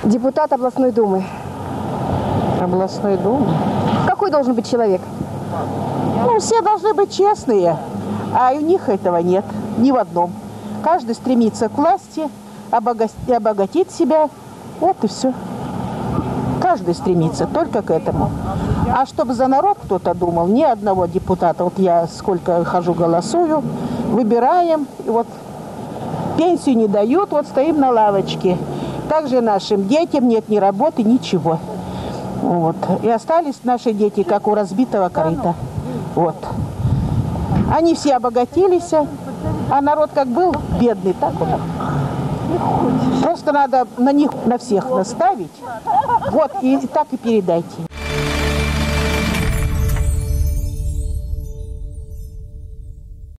Депутат областной думы. Областной думы? Какой должен быть человек? Ну, все должны быть честные, а у них этого нет, ни в одном. Каждый стремится к власти, обогатить себя, вот и все. Каждый стремится только к этому. А чтобы за народ кто-то думал, ни одного депутата. Вот я сколько хожу, голосую, выбираем, и вот пенсию не дают, вот стоим на лавочке. Также нашим детям нет ни работы, ничего. Вот. И остались наши дети, как у разбитого корыта. Вот. Они все обогатились, а народ как был бедный, так он. Просто надо на них, на всех наставить. Вот, и так и передайте.